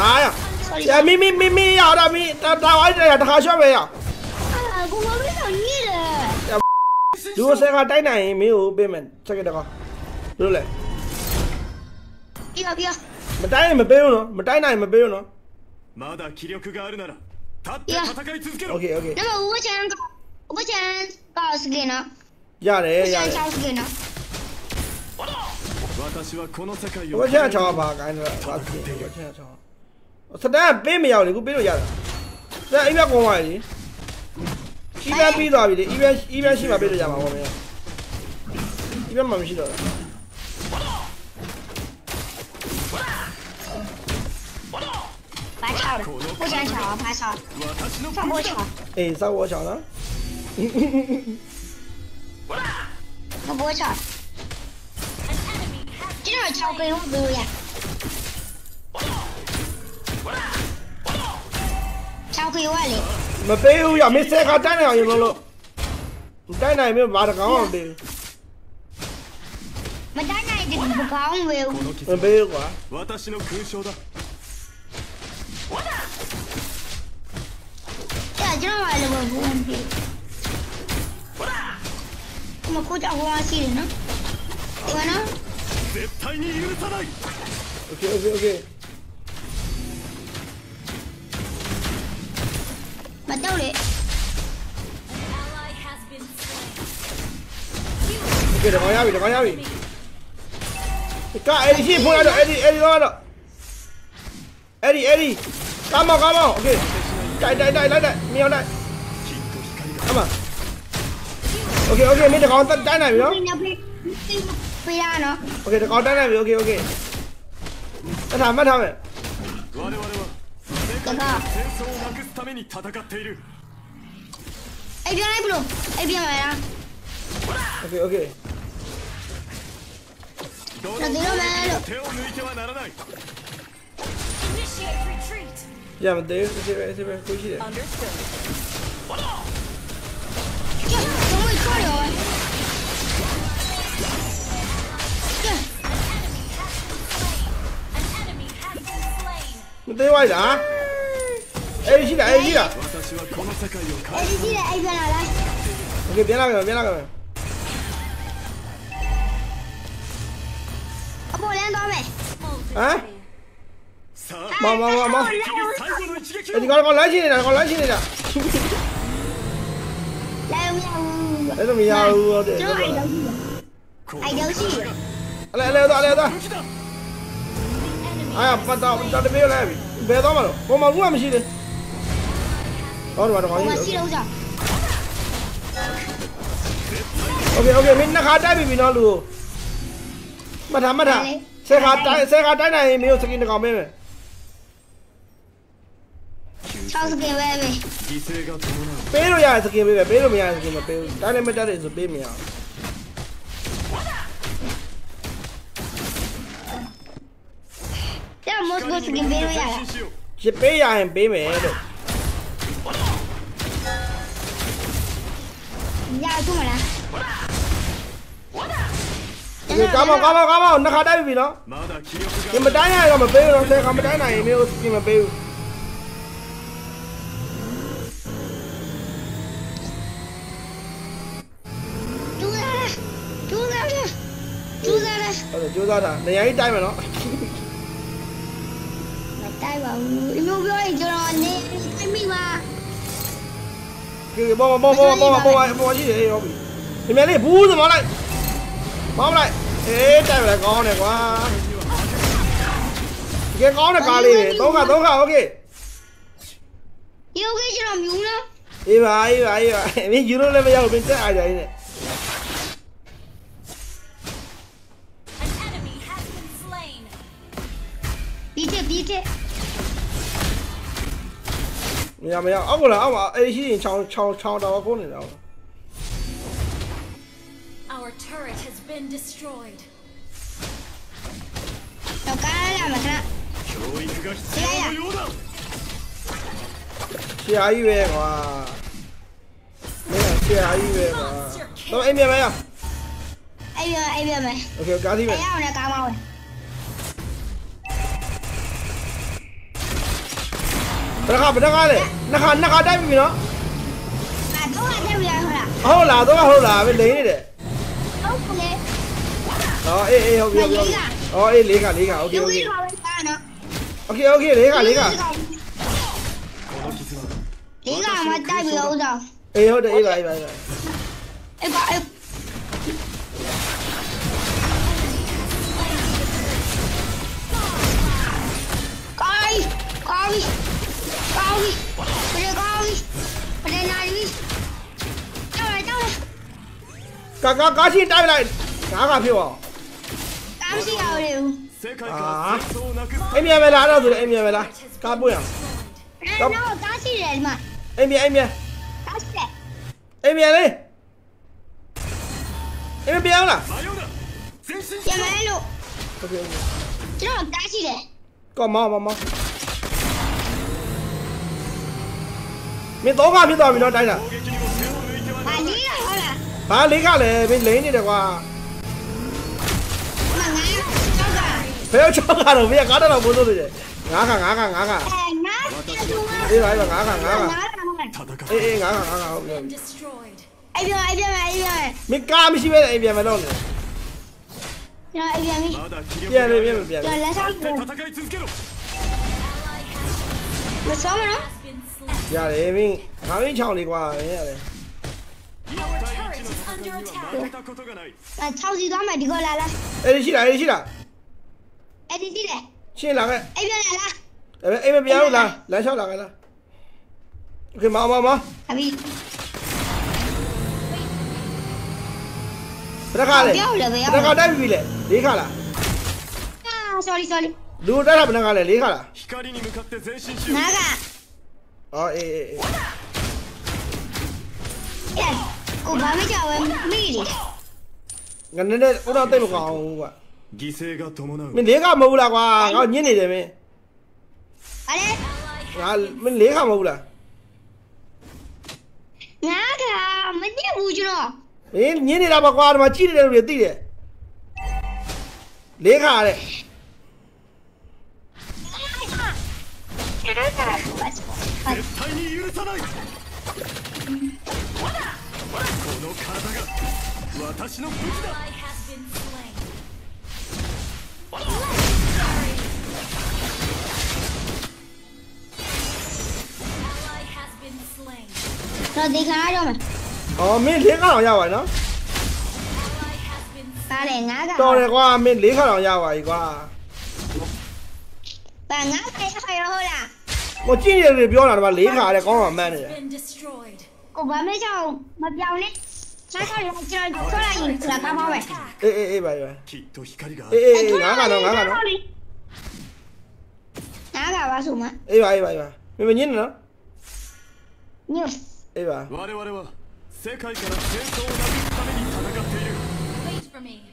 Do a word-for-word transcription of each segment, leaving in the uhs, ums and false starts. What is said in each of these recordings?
啊呀！呀，咪咪咪咪要的咪，打打完这呀，他小妹呀。 啊，我没想你的。 如果是个带奶没有背门，这个的话，对不对？ 不要不要。 没带没背用没带奶没背用了。 まだ気力があるなら立って戦い続けろ。 OK OK。 那么我想我想搞死给呢。 やれやれ。我想搞死给呢。 我现在找吧，赶紧搞死给，我现在找。实在背没要的，我背着要的。这一边光玩的，一边背着的，一边一边起码背着家嘛，我们。一边慢慢洗着。 白吵了，不想吵，白吵，放我吵。 哎，啥我吵了？ 我不吵。今天吵给我不有呀？吵给我哩。 没背有呀，没塞卡带那有了了。带那没有把它刚好背。 没带那这个不刚没有。 没背有过。 今天晚上我不问题。我们国家国王系的呢？对吧呢 ？OK OK OK。 没道理。 OK， 这刚下位，这刚下位。你干 A D 先碰来着 ，A D A D 到了 ，A D A D， 干嘛干嘛 ，OK。带带带来带，没有带，干嘛 ？OK OK， 没得搞带带来没有 ？OK， 这搞带来没有 ？OK OK。那他们他们。 这个。A 边来不中 ，A 边来了。 OK OK。 那给我来了。 Ja, men det er jo det er det er godt sige. Ja, så må I gøre det over. Ja. Men det var da. Er det sige, er det sige? Er det sige, er det la. Okay, bien la, bien la. 我不连倒没。 啊？忙忙忙忙！哎，你搞搞来起来，搞来起来的。 来不要？ 来都没要我的。 爱游戏。 来来到来到。哎呀，不到到这没有来，别到嘛了，我嘛我没洗的。好的，好的，好的。 我洗了下。 OK OK， mình đã khá trái bị nó lừa. Mà thằng mà thằng xe khá trái xe khá trái này mình skin được không em? Sao skin về về? Bé rồi ya skin về bé rồi mình ya skin mà bé trái này mới trái này rồi bé mình ya. Thế là một cái skin bé rồi ya. Chỉ bé ya em bé mẹ được. Ya chung mà nè. Cảm ơn cảm ơn cảm ơn nó khá trái vì nó. Nhưng mà trái này là mà bé rồi xe không trái này mình skin mà bé. Chú ra đây. Ờ, chú ra đây. Này ấy tay mà nó. Mà tay vào im không biết cho nó nè, tay mình mà. Cái bom bom bom bom bom bom gì vậy? Thì mẹ này bú rồi mà lại. Bom lại. Ê, tay lại con này quá. Cái con này cà lì, tốt cả tốt cả ok. Yêu cái cho làm dùng đó. Im à, im à, im à. Mình giữ nó lên bây giờ mình sẽ ai vậy nè. Bí thế, bí thế. Mày mày ốc rồi, ốc à, ấy gì chào chào chào đâu con này đâu. Our turret has been destroyed. Đâu cá làm mà thế. Thế à? Xe ai về mà. Mấy là xe ai về mà. Đâu em về mày à? Em về, em về mày. Ok, cá thì mày. Cái áo này cá màu này. ဘယ်ခါဘယ်ခါလဲနှစ်ခါနှစ်ခါတိုက်ပြီနော်啊，都还在不要了。 ဟုတ်လားတော့ဟုတ်လားပဲလိမ့်နေတယ်都不嘞。 ဟောအေးအေးဟုတ်ပြီဟုတ်ပြီဟောအေးလေးခါလေးခါโอเค有โอเค一个会打呢。 โอเคโอเคလေးခါလေးခါ零个嘛代表着。 အေးဟုတ်တယ်အေးပါအေးပါအေးပါ哎把哎。高一高一高一，不是高一，不是哪里？到了到了， ကာကာကားချင်းတိုက်လိုက်ငါးခါဖြစ်ပါ刚是要的。 世界から戦争をなくすအိမ်မြန်ပဲလားတော့ဆိုအိမ်မြန်ပဲလားကားပွင့်အောင်那那我刚是人嘛， အိမ်မြန်အိမ်မြန်刚是人。 အိမ်မြန်လေးအိမ်မြန်ပြောင်းလား迷うな前進し也ろ没路， โอเคโอเค这种刚是人。 ကောမောင်းမောင်းမောင်းမင်းတော့ခါဖြစ်သွားပြီနော်တိုက်တာ攻撃にも手を抜いてはな把らない你了好了， ဘာလေးခါလဲမင်းလိမ့်နေတယ်ကွာ我俺这个。 ဘယ်ရောက်ချောက်ကတော့မင်းကားတော့ဘိုးလို့နေတယ်ငါးခါငါးခါငါးခါ哎，那这种啊， အေးပါအေးပါငါးခါငါးခါ哪哪哪？ 戦うအေးအေးငါးခါငါးခါဟုတ်ပြီ Been destroyed. 哎边哎边哎边， မင်းကားမရှိပဲအိမ်ပြန်မလို့နေ然后哎边没， まだ気力ပြန်があလေるပြန်လေပြန်就လေ来上で路， 戦い続けろ我什么了？ Been slain. ရတယ်မင်းငါမင်းချောင်းလေးကွာမင်းရတယ်一対一の戦いには負けたことがない呃，超级装备这个来了， အဲ့ဒီရှိလားအဲ့ဒီရှိလား哎弟弟嘞， ရှင်းလာခဲ့哎边来了， အဲ့အိမ်မပြန်ဘူးလားလမ်းလျှောက်လာခဲ့လားโอเคမောင်းမောင်းမောင်း阿比， ဘယ်ခါလဲ不要了不ဘယ်要ခါ了， တိုက်ပြီလဲလေးခါလား啊，sorry sorry， လူတိုက်တာဘယ်ခါလဲလေးခါလား光に向かって前進しよう哪个？ အော်အေးအေးအေး耶，我把没叫我没的， ငါနည်းနည်းဥတော်တိတ်မကောင်းဘူးကွာ犠牲が伴うမင်းလေးခါမဟုတ်ဘူးလားကွာငါညစ်နေတယ်မင်း好嘞， ငါမင်းလေးခါမဟုတ်ဘူးလား哪个？没念不住了， မင်းညစ်နေတာပါကွာဒီမှာကြည့်နေတဲ့လူတွေသိတယ်လေးခါတဲ့哪个？ 絶対に許さないこの体が私の武器だ Ally has been slain. Ally has been slain. 那得看着没？ အော်မင်းလေးခါတော့ရပါနော် Ally has been 把嘞哪个？ တော်တယ်ကွာမင်းလေးခါတော့ရပါပြီကွာ把哪个也还有了， ဟိုကြည့်နေတယ်ပြောတာဒီမှာလေးခါတဲ့ကောင်းမှမှန်းနေတယ် been destroyed. 我把没叫没标呢，哪个人叫出来你出来干嘛呗？ အေးအေးအေးပါပါきっと光があအေးるအေးအေးငါးခါတော့ငါးခါတော့哪个把什么？ အေးပါအေးပါအေးပါမင်းမညစ်နေနော်你အေးပါ我々は世界から戦争をなくすために戦っている Wait for me.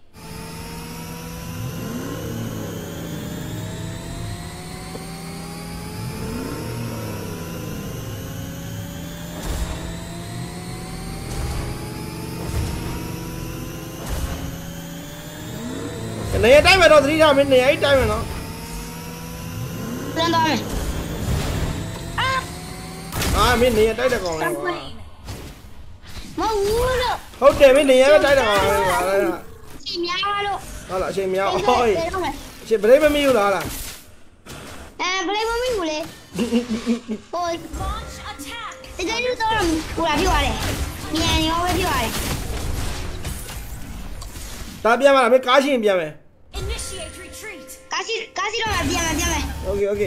နေရာတိုင်းမှာတော့သတိထားမင်းနေရာတိုင်းမှာနော်扔到没？啊， အာမင်းနေရာတိုက်တဲ့ကောင်လေးကွာ没污了， ဟုတ်တယ်မင်းနေရာတိုက်တဲ့ကောင်လေးကွာ去喵了。 ဟုတ်လားအချိန်မြောက်对ဟောအေး对对， အချိန်ဘရိတ်မမီဘူးလားလား哎，不来我没有嘞，我 Launch attack. 这个就到了，我来屁话嘞，明年我会屁话嘞， ဒါပြန်ပါလားမင်းကားရှင်းပြန်မယ် Initiate retreat. 赶紧赶紧让我变了变了， โอเคโอเค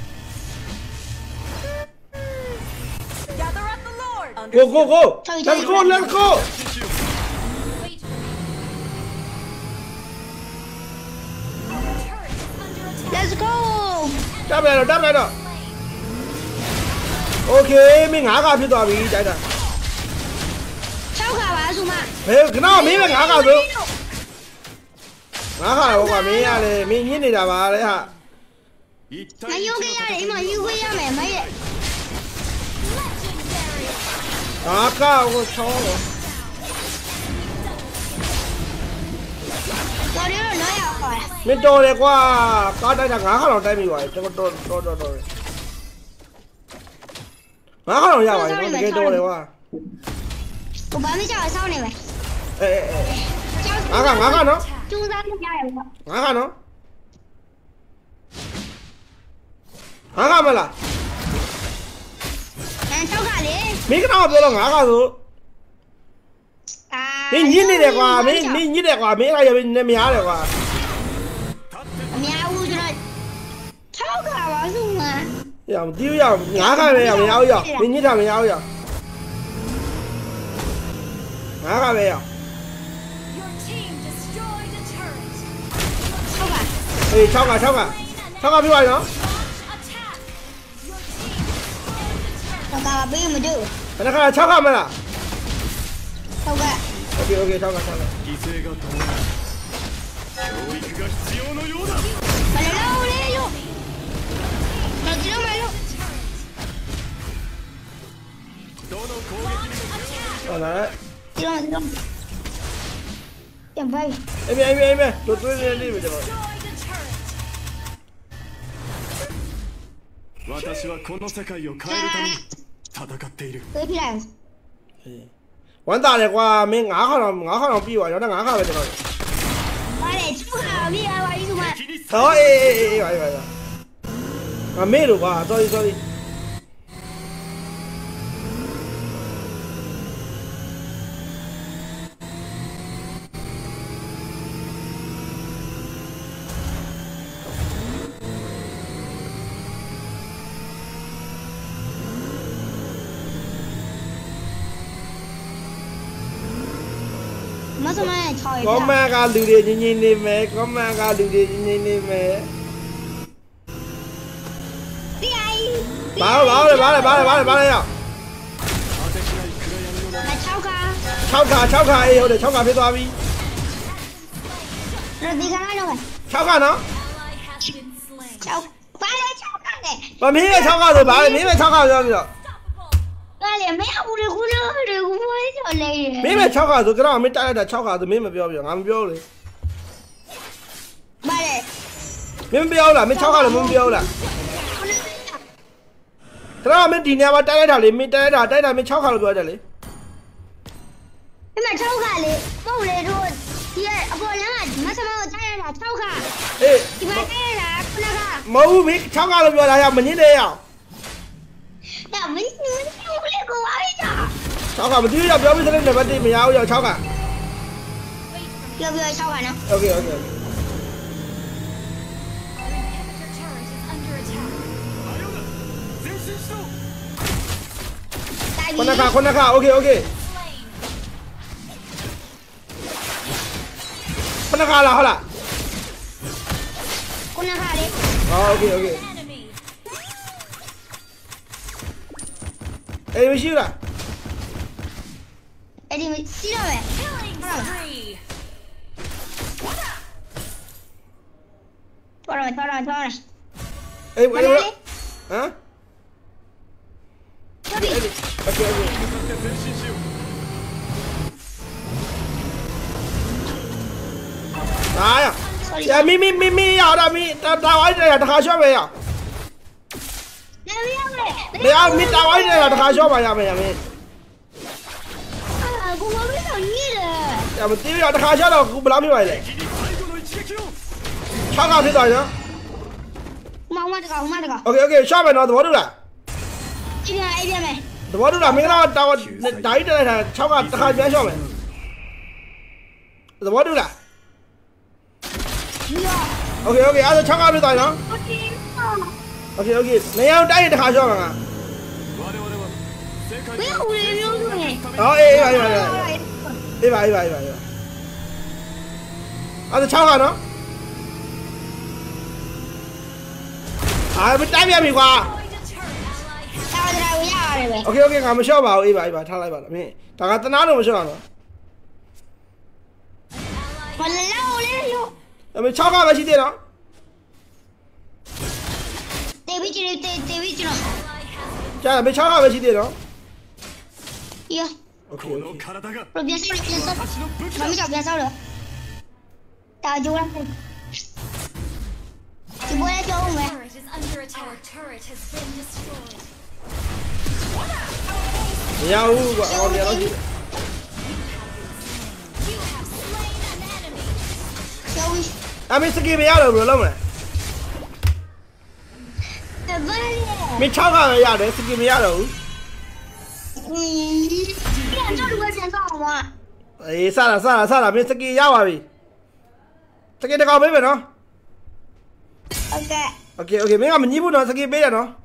Gather up the Lord. go go go let's go let's go 前進しよう Wait for me. Our turret is under attack. let's go， တက်ပြန်တော့တက်ပြန်တော့ โอเคမင်းငါးခါဖြစ်သွားပြီတိုက်တာ超卡吧什么？ ဘယ်ခဏမင်းပဲငါးခါဆိုငါးခါတော့ကွာမင်းရလေမင်းညစ်နေတာပါလေဟာ一那対一の有个呀，你嘛有个呀没没耶， Legendary. ငါးခါကိုချောင်းတော့我这个哪要好呀？ မင်းတော်တယ်ကွာကားတိုက်တာငါးခါတော့တိုက်ပြီပါတော်တော်တော်တော်တော်ငါးခါတော့ရပါပြီနော်တကယ်တော်တယ်ကွာကိုဘာမှကြောက်ဆောင်းနေမယ်အေးအေးအေးငါးခါငါးခါနော်ကျူးစားမရရဘူးငါးခါနော်ငါးခါမလားအဲ၆ခါလေမင်းကတော့ပြောတော့ငါးခါဆိုအာမင်းညစ်နေတယ်ကွာမင်းမင်းညစ်တယ်ကွာမင်းအဲ့ဒါရနေမများတယ်ကွာအများဦးကျွန်တော်၆ခါပါစုမှာရမတီးရငါးခါပဲရမရဘူးရမင်းညစ်တာမရဘူးရငါးခါပဲရ Your team destroyed a turret. ၆ခါအေး၆ခါ၆ခါ၆ခါပြောရနော် Attack. Your team destroyed a ၆ခါပေးမတူဘယ်နှခါ၆ခါမလား၆ခါโอเคโอเค၆ခါ၆ခါ犠牲が伴う教育が必要のようだမလုံးလေးလို့တော့ကြည့်မလို့どの攻撃にもဟုတ်လားကြည့်တော့ကြည့်ပြန်ပါအေးမေးအေးမေးတို့တွေ့နေနေပြီတော့ destroyed a turret. 私はこの世界を変えるために戦っているပေးပြလိုက်ဝမ်းသာတယ်ကွာမင်းငါးခါတော့ငါးခါတော့ပြီးသွားရောငါးခါပဲကျွန်တော်ပါလေ၆ခါပြီးပါပြီဒီမှာ敵にဟောအေးအေးအေးပါပါပါငါမေ့လို့ကွာ sorry sorry မဆမရဲ့၆ရက်ကောမန်ကလူတွေညင်ညင်နေမယ်ကောမန်ကလူတွေညင်ညင်နေမယ်ဒီအိုင်ဘာဘာလဲဘာလဲဘာလဲဘာလဲဘာလဲရ果てしない暗闇の中၆ခါ၆ခါ၆ခါအေးဟုတ်တယ်၆ခါဖြစ်သွားပြီရဒီခါတော့ပဲ၆ခါနော် Ally has been slain. ၆ပါလေ၆ခါနဲ့ဘာမင်းပဲ၆ခါဆိုဘာလဲမင်းပဲ၆ခါပြောပြီးတော့ Unstoppable. ပါလေမင်းအူရကူလို့ရကူမွေးချော်လေမင်းပဲ၆ခါဆိုကတော့မင်းတိုက်လိုက်တာ၆ခါဆိုမင်းမပြောပြီးတော့ငါမပြောလေပါလေမင်းမပြောလားမင်း၆ခါလည်းမင်းမပြောလားကတော့မင်းဒီနေရာမှာတိုက်လိုက်တာလေမင်းတိုက်လိုက်တာတိုက်တာမင်း၆ခါလို့ပြောတယ်လေဒီမှာ၆ခါလေပုတ်လေတို့ဒီအပေါ်လမ်းကမဆမကိုထားရတာ၆ခါအေးဒီမှာထားရတာခုနကမဟုတ်ဘူးမင်း၆ခါလို့ပြောတာရမငင်းနေရအောင်ဒါမင်းမင်းကိုလေကိုအားရကြ၆ခါမသိရပြောပြီးစတဲ့နံပါတ်၁မရဘူးရ၆ခါပြောပြော၆ခါနော်โอเคโอเค Your inhibitor turret is under attack. あよだ前進しろတိုင်ခုနခါခုနခါโอเคโอเค Slain. ခုနခါလားဟုတ်လားခုနကလေဟောโอเคโอเค Enemy. အေးမရှိဘူးလားအဲ့ဒီစီးတော့ပဲ Killing spree. တော်တော်တော်တော်တော်အေးမအေးလေးဟမ်တော်ပြီโอเคโอเค向かって前進しようလာရရမီမီမီမီရတာမီတာတာဝိုင်းတယ်တခါရှော့ပဲရနေရမယ်မရမီတာဝိုင်းတယ်တခါရှော့ပါရမယ်ရမင်းအာကိုမလေးတော့ညစ်တယ်ရမတီးရတခါရှော့တော့ဘယ်လောက်ဖြစ်ပါလဲ敵に最後の一撃を၆ခါဖြစ်သွားရောမောင်မတကောင်မတကောင်โอเคโอเคရှော့မယ်နော်သဘောတူလားကြည့်ရအဲ့ဒီမယ်သဘောတူလားမင်းကတော့တာဝဓာတ်တက်လိုက်တာ၆ခါတခါပြန်ရှော့မယ်သဘောတူလားဒီရောโอเคโอเคအဲ့ဒါ၆ခါဖြစ်သွားနော်โอเคโอเคโอเคနေအောင်တိုက်ရင်တခါရှော့မှာငါ我々は世界ဘယ်ဟိုလေးမျိုးလို့လဲဟောအေးအေးပါအေးပါအေးပါအေးပါအေးပါအေးပါအဲ့ဒါ၆ခါနော်အာမတိုက်ပြန်ပြီကွာ Destroyed a turret. Ally has တာဝရရတယ်ပဲโอเคโอเคငါမလျှော့ပါဘူးအေးပါအေးပါထားလိုက်ပါလားမင်းဒါကတနာလို့မလျှော့တော့မလောလေးရောဒါပေမဲ့၆ခါပဲရှိသေးတော့တေဗီချီတေတေဗီချီနော်ကြာတယ်၆ခါပဲရှိသေးတော့ရโอเคこโอのเค体がပရိုပြန်ဆောက်ပြန်ဆောက်私の武器မだမကြောက်ပြန်ဆောက်လို့တာဂျိုးလားဒီဘောရကြောင်းမယ် turret is under attack. Our turret has been destroyed. မရဘူးကွာအော်နေတော့ရှိ You have slain an enemy. ကျော်အမေစကီမရတော့ဘူးလုံးမလဲတပည့်မင်း၆ကပဲရတယ်စကီမရတော့ဘူး嗯，ပြန်တော့လူပဲပြန်တော့မှာအေးစတာစတာစတာမင်းစကီရပါပြီစကီတကောင်ပေးမယ်နော်โอเคโอเคโอเคမင်းကမညှိဘူးနော်စကီပေးရနော်